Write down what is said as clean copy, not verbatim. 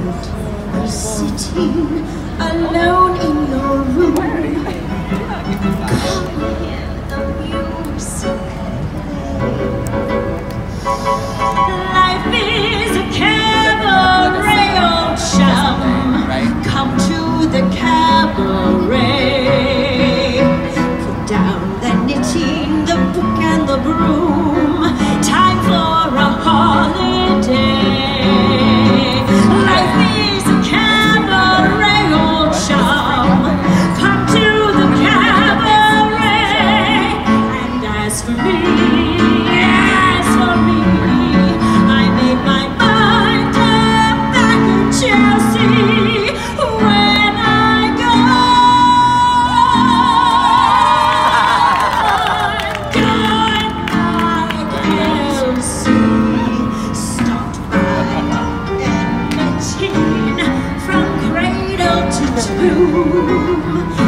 You're sitting alone in your room. Come hear the music play. Life is a cabaret, old chum. Come to the cabaret. Put down the knitting, the book and the broom. Time for a holiday. Life is a cabaret, old chum. Come to the cabaret. And as for me, I made my mind up back in Chelsea. When I go, stopped by Emma Jean from cradle to tomb.